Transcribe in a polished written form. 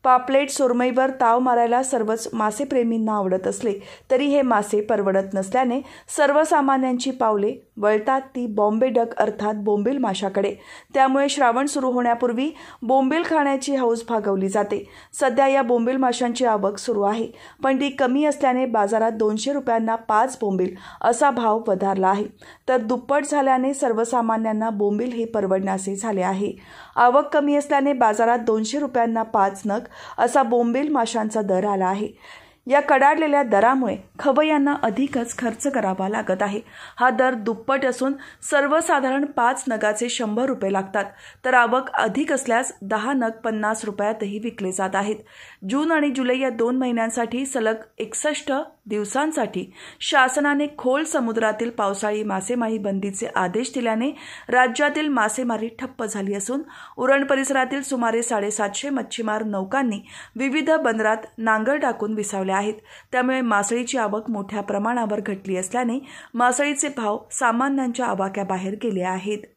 पापलेट, सुरमईवर ताव मारायला सर्वच मासेप्रेमींना आवडत असले तरी हे मासे परवडत नसल्याने सर्वसामान्यांची पावले वळतात ती बॉम्बे डक अर्थात बोंबील माशाकडे। त्यामुळे श्रावण सुरू होण्यापूर्वी बोंबील खाण्याची हौस भागवली जाते। सध्या या बोंबील माशांची आवक सुरू आहे, पण ती कमी असल्याने बाजारात 200 रुपयांना 5 बोंबील असा भाव वधारला आहे। तर दुप्पट झाल्याने सर्वसामान्यांना बोंबील हे परवडण्याचे झाले आहे। आवक कमी असल्याने बाजारात 200 रुपयांना 5 नग असा बोंबील माशांचा दर आला आहे। या कडाडलेल्या दरामुळे खवय्यांना अधिकच खर्च करावा लागत आहे। हा दर दुप्पट असून सर्वसाधारण 5 नगाचे 100 रुपये लागतात, तर आवक अधिक असल्यास 10 नग 50 रुपयातही विकले जात आहेत। जून आणि जुलै या 2 महिन्यांसाठी सलग 61 दिवसांसाठी शासनाने खोल समुद्रातील पावसाळी मासेमारी बंदीचे आदेश दिल्याने राज्यातील मासेमारी ठप्प झाली असून उरण परिसरातील सुमारे 750 मच्छीमार नौकांनी विविध बंदरात नांगर टाकून विसावल्या आहेत। त्यामुळे मासळीची आवक मोठ्या प्रमाणावर घटली असल्याने मासळीचे भाव सामान्यांच्या आवाक्याबाहेर गेले आहेत।